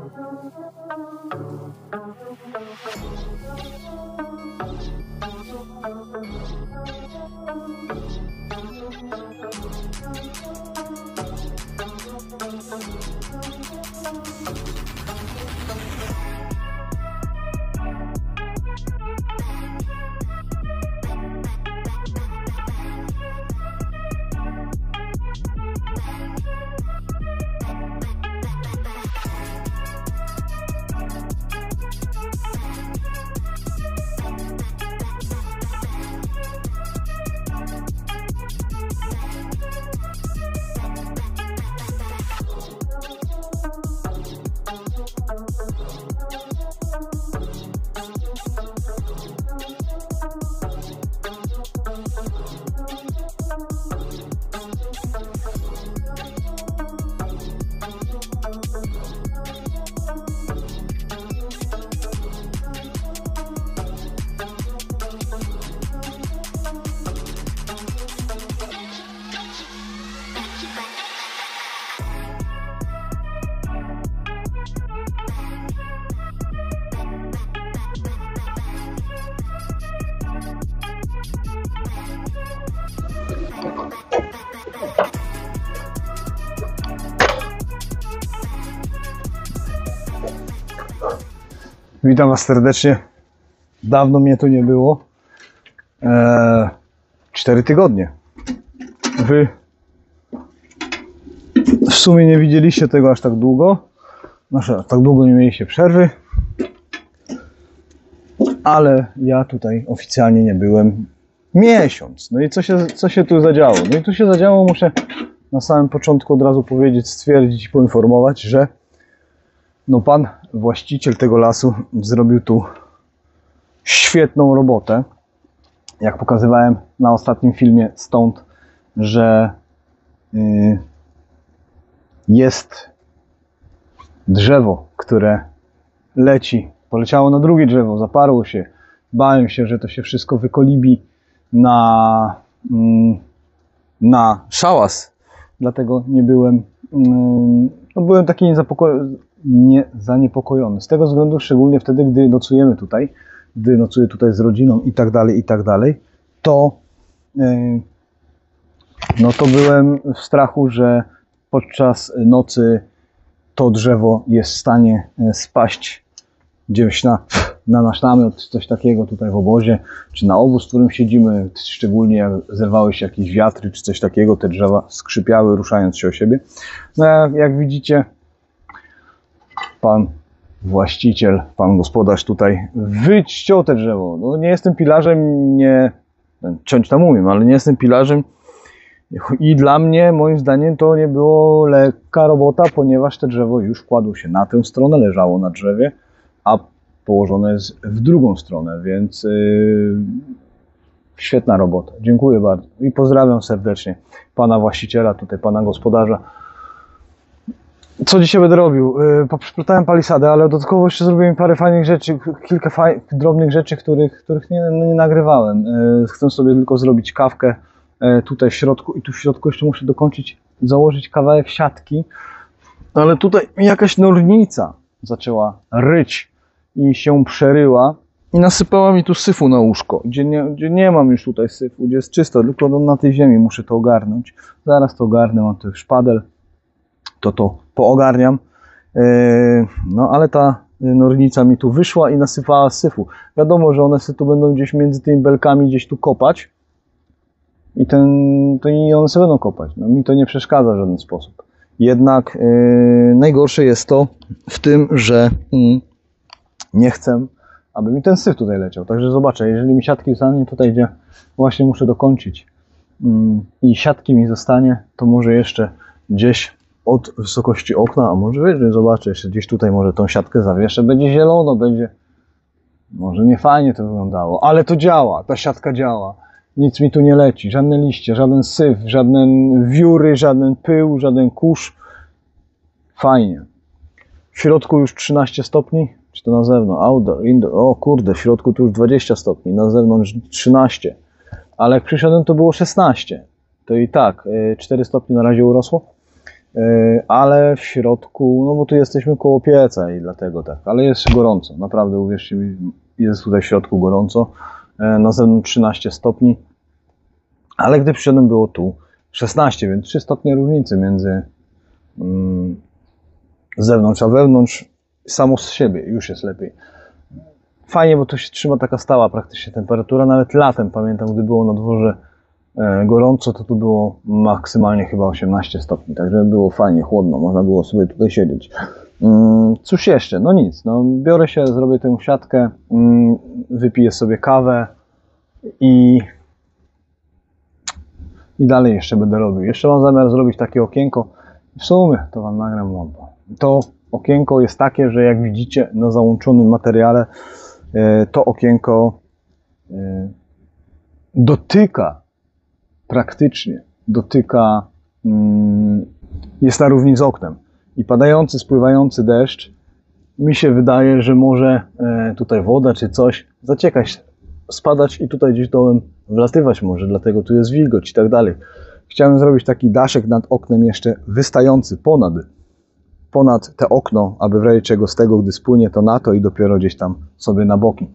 Witam Was serdecznie. Dawno mnie tu nie było. 4 tygodnie. Wy w sumie nie widzieliście tego aż tak długo. Znaczy, tak długo nie mieliście przerwy. Ale ja tutaj oficjalnie nie byłem miesiąc. No i co się tu zadziało? No i tu się zadziało, muszę na samym początku od razu powiedzieć, stwierdzić i poinformować, że no pan właściciel tego lasu zrobił tu świetną robotę. Jak pokazywałem na ostatnim filmie stąd, że jest drzewo, które poleciało na drugie drzewo, zaparło się. Bałem się, że to się wszystko wykolibi na szałas. Dlatego nie byłem, byłem taki zaniepokojony. Z tego względu, szczególnie wtedy, gdy nocuję tutaj z rodziną i tak dalej, to byłem w strachu, że podczas nocy to drzewo jest w stanie spaść gdzieś na nasz namiot, czy coś takiego tutaj w obozie, czy na obóz, w którym siedzimy, szczególnie jak zerwały się jakieś wiatry, czy coś takiego, te drzewa skrzypiały, ruszając się o siebie. No jak widzicie, pan właściciel, pan gospodarz tutaj wyciął te drzewo. No, nie jestem pilarzem, ciąć tam umiem, ale nie jestem pilarzem i dla mnie, moim zdaniem, to nie było lekka robota, ponieważ to drzewo już kładło się na tę stronę, leżało na drzewie, a położone jest w drugą stronę, więc świetna robota. Dziękuję bardzo i pozdrawiam serdecznie pana właściciela, tutaj pana gospodarza. Co dzisiaj będę robił? Poprzeplatałem palisadę, ale dodatkowo jeszcze zrobiłem parę fajnych rzeczy, kilka drobnych rzeczy, których nie nagrywałem. Chcę sobie tylko zrobić kawkę tutaj w środku i tu w środku jeszcze muszę założyć kawałek siatki, ale tutaj jakaś nornica zaczęła ryć i się przeryła i nasypała mi tu syfu na łóżko, gdzie nie mam już tutaj syfu, gdzie jest czysto, tylko na tej ziemi muszę to ogarnąć. Zaraz to ogarnę, mam tu szpadel, to poogarniam, no ale ta nornica mi tu wyszła i nasypała syfu. Wiadomo, że one sobie tu będą gdzieś między tymi belkami gdzieś tu kopać i one sobie będą kopać. No, mi to nie przeszkadza w żaden sposób. Jednak najgorsze jest to w tym, że nie chcę, aby mi ten syf tutaj leciał. Także zobaczę, jeżeli mi siatki zostanie tutaj, gdzie właśnie muszę dokończyć i siatki mi zostanie, to może jeszcze gdzieś od wysokości okna, a może wyżej, zobaczę, jeszcze gdzieś tutaj może tą siatkę zawieszę, będzie zielono, będzie, może nie fajnie to wyglądało, ale to działa, ta siatka działa, nic mi tu nie leci, żadne liście, żaden syf, żadne wióry, żaden pył, żaden kurz, fajnie. W środku już 13 stopni, czy to na zewnątrz, outdoor, indoor, o kurde, w środku tu już 20 stopni, na zewnątrz 13, ale jak przyszedłem to było 16, to i tak 4 stopnie na razie urosło. ale w środku, no bo tu jesteśmy koło pieca i dlatego tak, ale jest gorąco, naprawdę uwierzcie mi, jest tutaj w środku gorąco, na zewnątrz 13 stopni, ale gdy przyszedłem było tu 16, więc 3 stopnie różnicy między zewnątrz a wewnątrz, samo z siebie już jest lepiej. Fajnie, bo tu się trzyma taka stała praktycznie temperatura, nawet latem pamiętam, gdy było na dworze gorąco, to tu było maksymalnie chyba 18 stopni, także było fajnie, chłodno, można było sobie tutaj siedzieć. Cóż jeszcze? No nic, no biorę się, zrobię tę siatkę, wypiję sobie kawę i dalej jeszcze będę robił. Jeszcze mam zamiar zrobić takie okienko, w sumie to wam nagram wątpię. To okienko jest takie, że jak widzicie na załączonym materiale, to okienko praktycznie dotyka, jest na równi z oknem. I padający, spływający deszcz, mi się wydaje, że może tutaj woda czy coś zaciekać, spadać i tutaj gdzieś dołem wlatywać może, dlatego tu jest wilgoć i tak dalej. Chciałem zrobić taki daszek nad oknem jeszcze wystający ponad te okno, aby w razie czego z tego, gdy spłynie, to na to i dopiero gdzieś tam sobie na boki.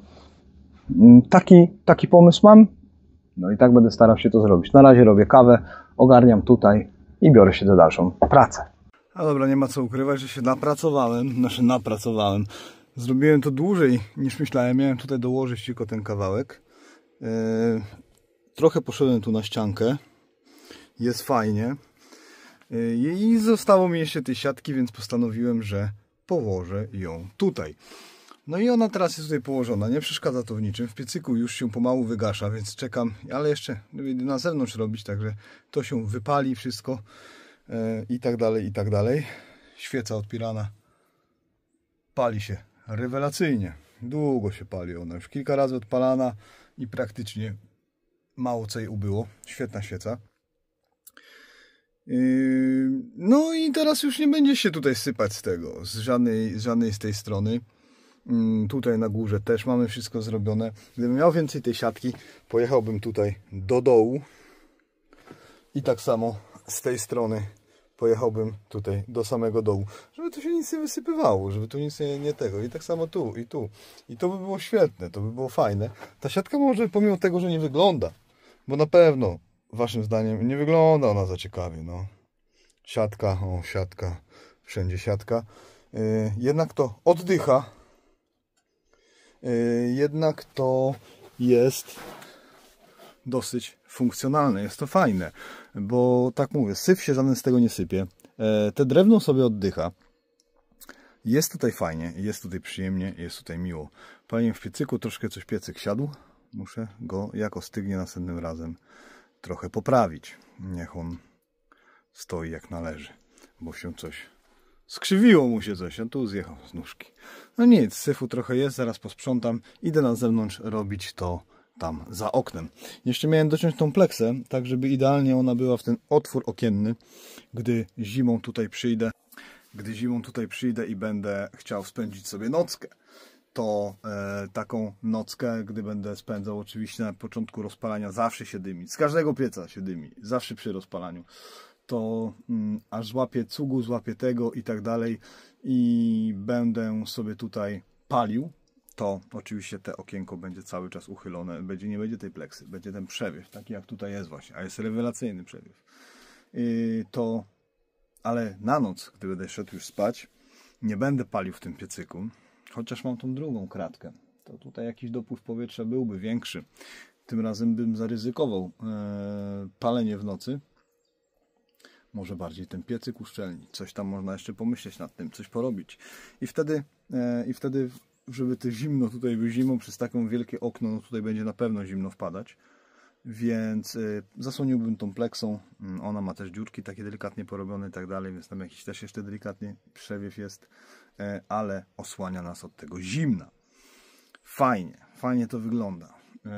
Taki pomysł mam. No i tak będę starał się to zrobić. Na razie robię kawę, ogarniam tutaj i biorę się za dalszą pracę. A dobra, nie ma co ukrywać, że się napracowałem. Zrobiłem to dłużej niż myślałem. Miałem tutaj dołożyć tylko ten kawałek. Trochę poszedłem tu na ściankę. Jest fajnie. I zostało mi jeszcze tej siatki, więc postanowiłem, że położę ją tutaj. No i ona teraz jest tutaj położona, nie przeszkadza to w niczym. W piecyku już się pomału wygasza, więc czekam, ale jeszcze na zewnątrz robić, także to się wypali wszystko i tak dalej, i tak dalej. Świeca odpirana pali się rewelacyjnie. Długo się pali ona, już kilka razy odpalana i praktycznie mało co jej ubyło. Świetna świeca. No i teraz już nie będzie się tutaj sypać z tego, z żadnej z tej strony. Tutaj na górze też mamy wszystko zrobione. Gdybym miał więcej tej siatki, pojechałbym tutaj do dołu i tak samo z tej strony pojechałbym tutaj do samego dołu, żeby tu się nic nie wysypywało, żeby tu nic nie tego. I tak samo tu i tu. I to by było świetne, to by było fajne. Ta siatka może, pomimo tego, że nie wygląda, bo na pewno waszym zdaniem nie wygląda ona za ciekawie, no. Siatka, siatka, wszędzie siatka. Jednak to oddycha. Jednak to jest dosyć funkcjonalne, jest to fajne, bo tak mówię, syf się żaden z tego nie sypie. Te drewno sobie oddycha. Jest tutaj fajnie, jest tutaj przyjemnie, jest tutaj miło. Paliłem w piecyku, troszkę coś piecyk siadł. Muszę go, jak ostygnie następnym razem, trochę poprawić. Niech on stoi jak należy, bo się coś skrzywiło mu się coś, a tu zjechał z nóżki. No nic, syfu trochę jest, zaraz posprzątam. Idę na zewnątrz robić to tam za oknem. Jeszcze miałem dociąć tą pleksę, tak żeby idealnie ona była w ten otwór okienny, gdy zimą tutaj przyjdę i będę chciał spędzić sobie nockę. To taką nockę, gdy będę spędzał, oczywiście na początku rozpalania zawsze się dymi. Z każdego pieca się dymi, zawsze przy rozpalaniu. To aż złapię cugu, złapię tego i tak dalej i będę sobie tutaj palił, to oczywiście te okienko będzie cały czas uchylone, nie będzie tej pleksy, będzie ten przewiew, taki jak tutaj jest właśnie, a jest rewelacyjny przewiew. Ale na noc, gdy będę szedł już spać, nie będę palił w tym piecyku, chociaż mam tą drugą kratkę, to tutaj jakiś dopływ powietrza byłby większy. Tym razem bym zaryzykował palenie w nocy. Może bardziej ten piecyk uszczelnić. Coś tam można jeszcze pomyśleć nad tym, coś porobić. I wtedy żeby to zimno tutaj by zimą przez takie wielkie okno, no tutaj będzie na pewno zimno wpadać. Więc zasłoniłbym tą pleksą. Ona ma też dziurki takie delikatnie porobione i tak dalej, więc tam jakiś też jeszcze delikatnie przewiew jest, ale osłania nas od tego zimna. Fajnie to wygląda.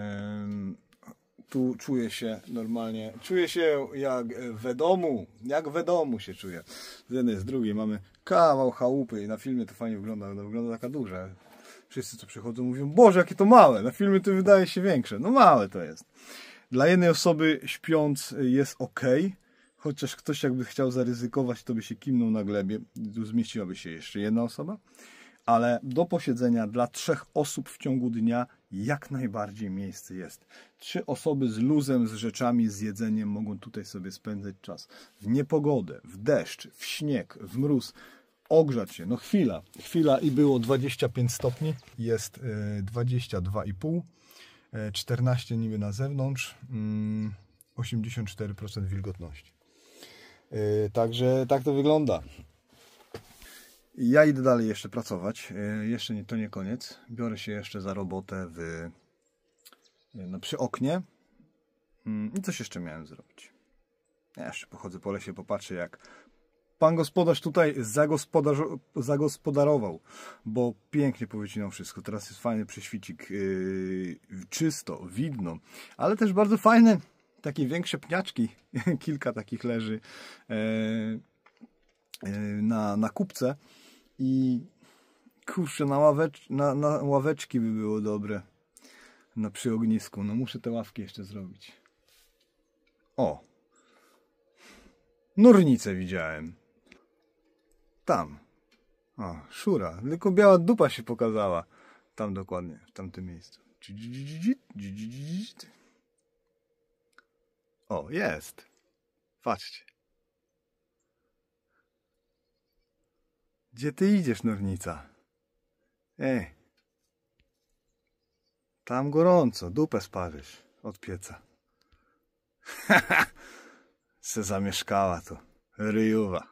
Tu czuję się normalnie, czuję się jak w domu się czuję. Z jednej, z drugiej mamy kawał chałupy i na filmie to fajnie wygląda, wygląda taka duża. Wszyscy co przychodzą mówią, Boże jakie to małe, na filmie to wydaje się większe. No małe to jest. Dla jednej osoby śpiąc jest ok, chociaż ktoś jakby chciał zaryzykować, to by się kimnął na glebie, tu zmieściłaby się jeszcze jedna osoba, ale do posiedzenia dla 3 osób w ciągu dnia jak najbardziej miejsce jest. 3 osoby z luzem, z rzeczami, z jedzeniem mogą tutaj sobie spędzać czas. W niepogodę, w deszcz, w śnieg, w mróz, ogrzać się. No chwila i było 25 stopni, jest 22,5, 14 niby na zewnątrz, 84% wilgotności. Także tak to wygląda. Ja idę dalej jeszcze pracować. Jeszcze nie, to nie koniec. Biorę się jeszcze za robotę przy oknie. I coś jeszcze miałem zrobić. Ja jeszcze pochodzę po lesie, popatrzę, jak pan gospodarz tutaj zagospodarował, bo pięknie powycinał wszystko. Teraz jest fajny prześwicik, czysto, widno, ale też bardzo fajne takie większe pniaczki. Kilka takich leży na kupce i kurczę, na ławeczki by było dobre przy ognisku. No muszę te ławki jeszcze zrobić. O! Nornicę widziałem. Tam. O, szura. Tylko biała dupa się pokazała. Tam dokładnie, w tamtym miejscu. O, jest. Patrzcie. Gdzie ty idziesz, Nornica? Tam gorąco, dupę sparzysz od pieca. Se zamieszkała to. Ryjuwa.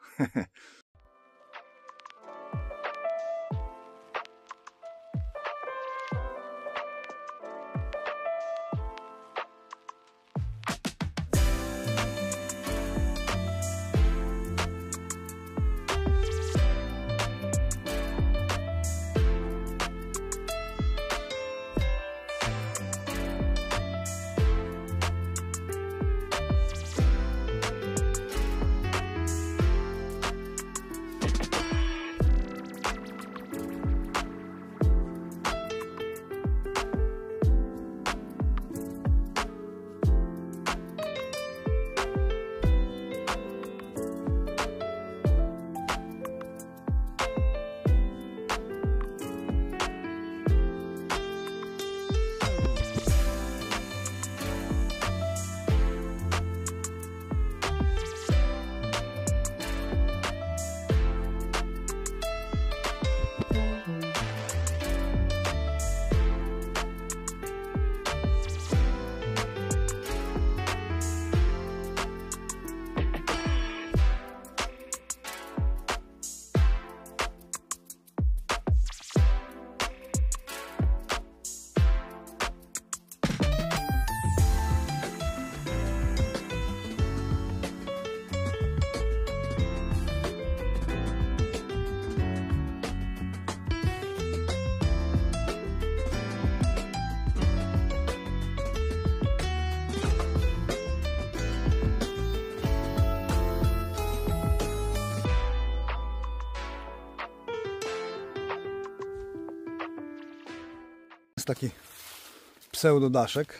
Taki pseudodaszek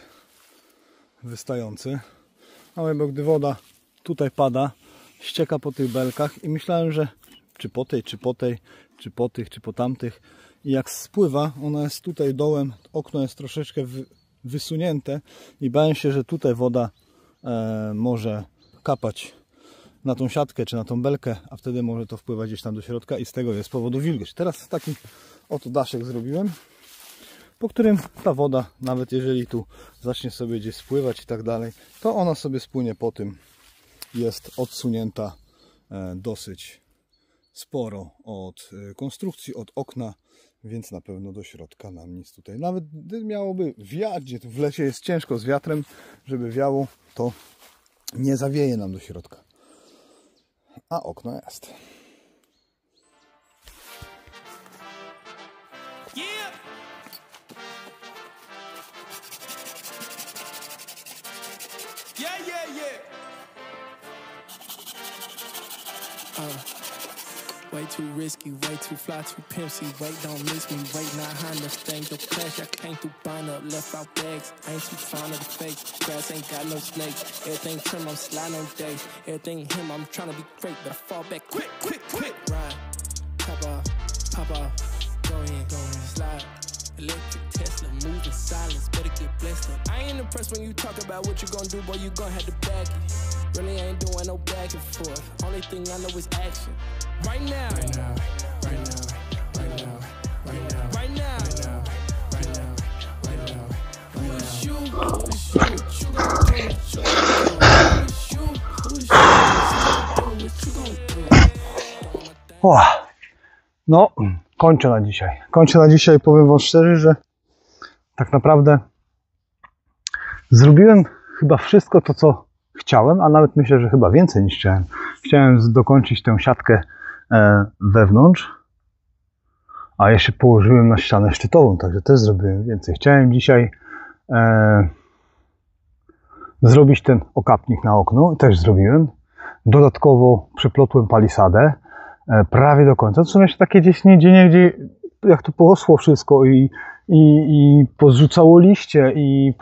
wystający, ale bo gdy woda tutaj pada, ścieka po tych belkach i myślałem, że czy po tych, czy po tamtych, i jak spływa, ona jest tutaj dołem, okno jest troszeczkę wysunięte i bałem się, że tutaj woda może kapać na tą siatkę czy na tą belkę, a wtedy może to wpływać gdzieś tam do środka i z tego jest powodu wilgoć. Teraz taki oto daszek zrobiłem, po którym ta woda, nawet jeżeli tu zacznie sobie gdzieś spływać i tak dalej, to ona sobie spłynie po tym. Jest odsunięta dosyć sporo od konstrukcji, od okna, więc na pewno do środka nam nic tutaj. Nawet gdy miałoby wiać, gdzie w lesie jest ciężko z wiatrem, żeby wiało, to nie zawieje nam do środka. A okno jest. Way too risky, way too fly, too pimpsy. Wait, don't miss me. Wait, not behind the thing. The cash I came through, buying up, left out bags. I ain't too fond of the fakes. Grass ain't got no snakes. Everything trim, I'm sliding on day. Everything him, I'm trying to be great, but I fall back quick, quick, quick. Ride, pop off, go in, slide. Electric Tesla, moving silence, better get blessed up. I ain't impressed when you talk about what you gon' do, boy, you gon' have to back it. Really ain't doing no back and forth. Only thing I know is action. Right now. Right now. Right now. Right now. Right now. Right now. Right now. Right now. Who is you? Who is you? What you gon' do? Who is you? Who is you? What you gon' do? No, kończę na dzisiaj. Kończę na dzisiaj, powiem wam szczerze, że tak naprawdę zrobiłem chyba wszystko to, co chciałem, a nawet myślę, że chyba więcej niż chciałem. Chciałem dokończyć tę siatkę wewnątrz, a jeszcze położyłem na ścianę szczytową, także też zrobiłem więcej. Chciałem dzisiaj zrobić ten okapnik na okno i też zrobiłem. Dodatkowo przyplotłem palisadę prawie do końca. To są jeszcze takie gdzieś gdzie jak to porosło wszystko i pozrzucało liście i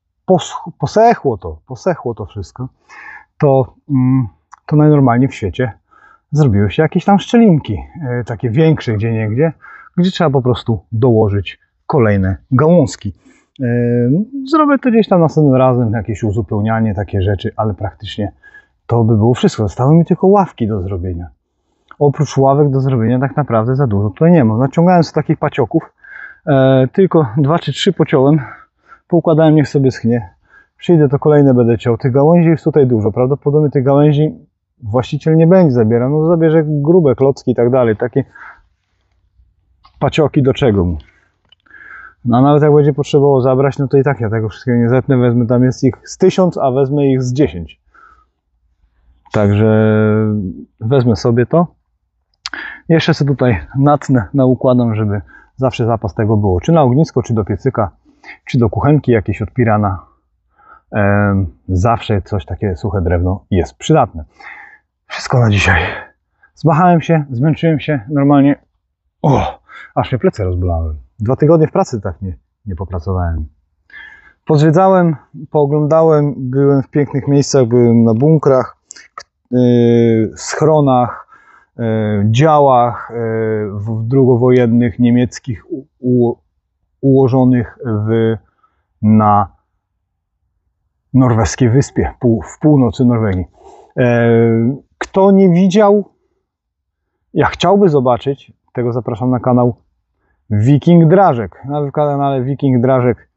posechło to wszystko, to najnormalniej w świecie zrobiły się jakieś tam szczelinki, takie większe gdzieniegdzie, gdzie trzeba po prostu dołożyć kolejne gałązki. Zrobię to gdzieś tam następnym razem, jakieś uzupełnianie, takie rzeczy, ale praktycznie to by było wszystko. Zostały mi tylko ławki do zrobienia. Oprócz ławek do zrobienia tak naprawdę za dużo tutaj nie ma. Naciągałem z takich pacioków, tylko 2 czy 3 pociąłem, poukładałem, niech sobie schnie. Przyjdę, to kolejne będę ciął. Tych gałęzi jest tutaj dużo. Prawdopodobnie tych gałęzi właściciel nie będzie zabierał. No zabierze grube klocki i tak dalej. Takie pacioki do czego mu? No a nawet jak będzie potrzebowało zabrać, no to i tak ja tego wszystkiego nie zetnę. Wezmę, tam jest ich z 1000, a wezmę ich z 10. Także wezmę sobie to. Jeszcze sobie tutaj natnę, naukładam, żeby zawsze zapas tego było. Czy na ognisko, czy do piecyka, czy do kuchenki jakieś od pirana. Zawsze coś takie suche drewno jest przydatne. Wszystko na dzisiaj. Zmachałem się, zmęczyłem się normalnie. Aż mnie plecy rozbolały. 2 tygodnie w pracy tak nie popracowałem. Pozwiedzałem, pooglądałem, byłem w pięknych miejscach, byłem na bunkrach, schronach, działach drugowojennych niemieckich ułożonych na norweskiej wyspie, w północy Norwegii. Kto nie widział, ja chciałby zobaczyć, tego zapraszam na kanał Wiking Drażek. Na kanale Wiking Drażek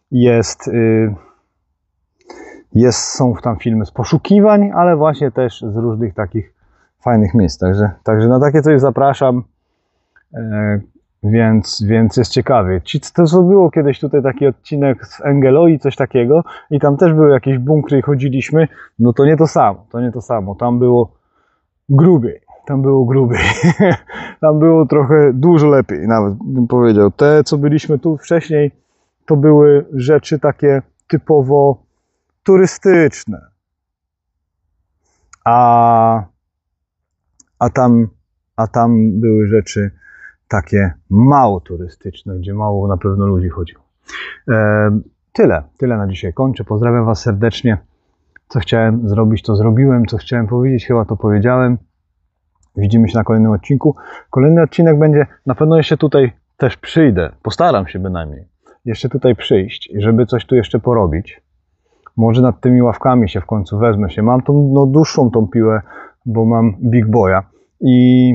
są tam filmy z poszukiwań, ale właśnie też z różnych takich fajnych miejsc. Także na takie coś zapraszam, więc jest ciekawie. To było kiedyś tutaj taki odcinek z Engeloi, coś takiego, i tam też były jakieś bunkry i chodziliśmy. No to nie to samo. Tam było grubiej. Tam było trochę dużo lepiej, nawet bym powiedział. Te, co byliśmy tu wcześniej, to były rzeczy takie typowo turystyczne. A tam były rzeczy takie mało turystyczne, gdzie mało na pewno ludzi chodziło. Tyle na dzisiaj. Kończę. Pozdrawiam was serdecznie. Co chciałem zrobić, to zrobiłem. Co chciałem powiedzieć, chyba to powiedziałem. Widzimy się na kolejnym odcinku. Kolejny odcinek będzie, na pewno jeszcze tutaj też przyjdę. Postaram się bynajmniej jeszcze tutaj przyjść, żeby coś tu jeszcze porobić. Może nad tymi ławkami się w końcu wezmę się. Mam tą dłuższą tą piłę, bo mam Big Boya. I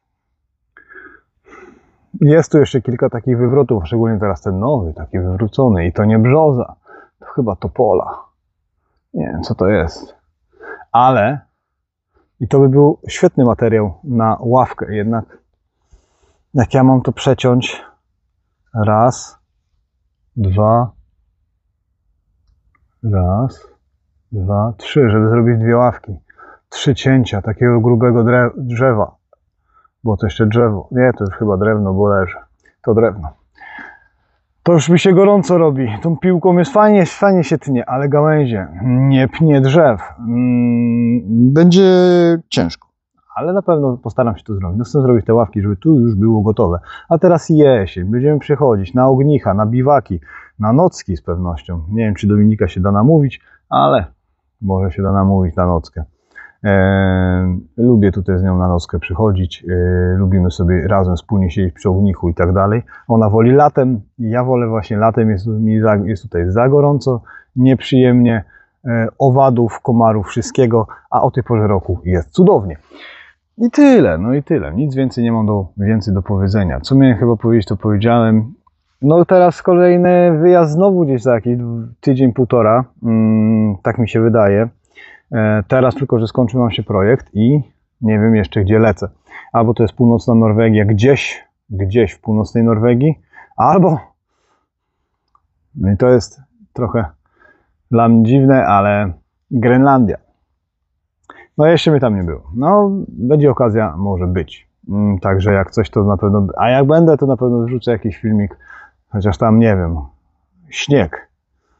jest tu jeszcze kilka takich wywrotów, szczególnie teraz ten nowy, taki wywrócony. I to nie brzoza, to chyba topola. Nie wiem, co to jest. Ale i to by był świetny materiał na ławkę. Jednak jak ja mam to przeciąć, 1, 2, 3, żeby zrobić 2 ławki. 3 cięcia takiego grubego drzewa. Było to jeszcze drzewo. Nie, to już chyba drewno, bo leży. To drewno. To już mi się gorąco robi. Tą piłką jest fajnie się tnie, ale gałęzie nie pnie drzew. Będzie ciężko. ale na pewno postaram się to zrobić. No chcę zrobić te ławki, żeby tu już było gotowe. A teraz jesień, będziemy przychodzić na ognicha, na biwaki, na nocki z pewnością. Nie wiem, czy Dominika się da namówić, ale może się da namówić na nockę. Lubię tutaj z nią na nockę przychodzić, lubimy sobie razem wspólnie siedzieć przy ognichu i tak dalej. Ona woli latem, ja wolę właśnie latem, jest tutaj za gorąco, nieprzyjemnie, owadów, komarów, wszystkiego, a o tej porze roku jest cudownie. I tyle, no i tyle. Nic więcej nie mam więcej do powiedzenia. Co miałem chyba powiedzieć, to powiedziałem. No teraz kolejny wyjazd znowu gdzieś za jakiś tydzień, półtora, tak mi się wydaje. Teraz tylko, że skończył nam się projekt i nie wiem jeszcze gdzie lecę. Albo to jest północna Norwegia, gdzieś w północnej Norwegii, albo, no i to jest trochę dla mnie dziwne, ale Grenlandia. No jeszcze mnie tam nie było. No będzie okazja, może być. Także jak coś to na pewno, a jak będę to na pewno wrzucę jakiś filmik, chociaż tam nie wiem, śnieg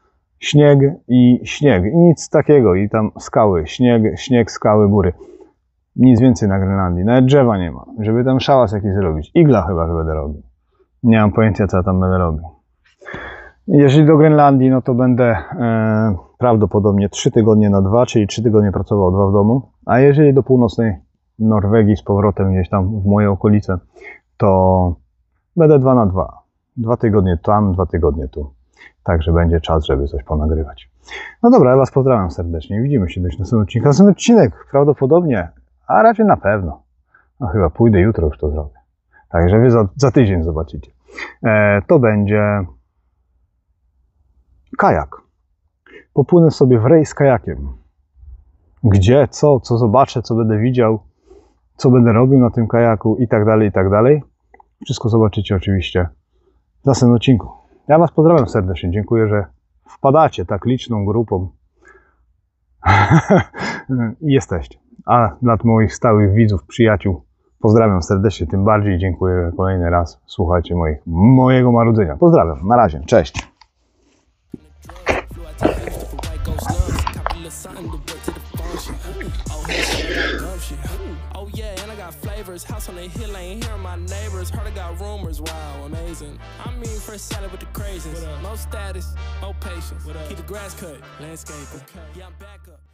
i nic takiego i tam skały, śnieg, skały, góry. Nic więcej na Grenlandii, nawet drzewa nie ma, żeby tam szałas jakiś zrobić. Igla chyba, że będę robił. Nie mam pojęcia, co ja tam będę robił. Jeżeli do Grenlandii, no to będę prawdopodobnie 3 tygodnie na 2, czyli 3 tygodnie pracował 2 w domu. A jeżeli do północnej Norwegii z powrotem gdzieś tam w moje okolice, to będę 2 na 2. 2 tygodnie tam, 2 tygodnie tu. Także będzie czas, żeby coś ponagrywać. No dobra, ja Was pozdrawiam serdecznie. Widzimy się w następnym odcinku. Następny odcinek prawdopodobnie, a raczej na pewno. No chyba pójdę jutro, już to zrobię. Także Wy za tydzień zobaczycie. To będzie kajak. Popłynę sobie w rejs kajakiem. Gdzie, co zobaczę, co będę widział, co będę robił na tym kajaku i tak dalej, i tak dalej. Wszystko zobaczycie oczywiście w następnym odcinku. Ja Was pozdrawiam serdecznie. Dziękuję, że wpadacie tak liczną grupą i jesteście. A dla moich stałych widzów, przyjaciół pozdrawiam serdecznie, tym bardziej dziękuję, że kolejny raz słuchajcie mojego marudzenia. Pozdrawiam, na razie, cześć. Oh yeah, and I got flavors. House on the hill, ain't hearing my neighbors. Heard I got rumors, wow, amazing. I mean, first salad with the crazies. No status, no patience. Keep the grass cut, landscaping. Yeah, I'm back up.